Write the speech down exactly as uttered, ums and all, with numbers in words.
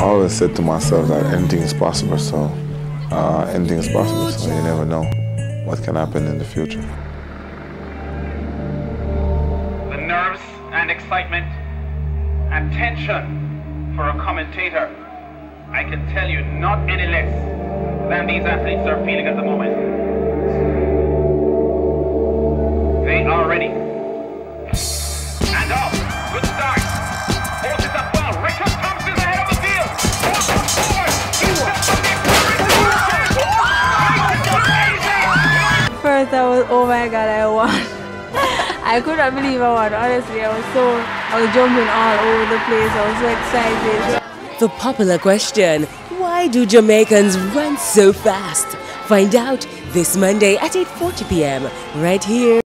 I always said to myself that anything is possible, so uh, anything is possible, so you never know what can happen in the future. The nerves and excitement and tension for a commentator, I can tell you not any less than these athletes are feeling at the moment. They are ready. And off. Good start. Horses up well. Richard Thompson ahead of the field. Forward, forward. He steps on the First I was, oh my God, I won. I could not believe I won. Honestly, I was so, I was jumping all over the place. I was so excited. The popular question, why do Jamaicans run so fast? Find out this Monday at eight forty p m right here.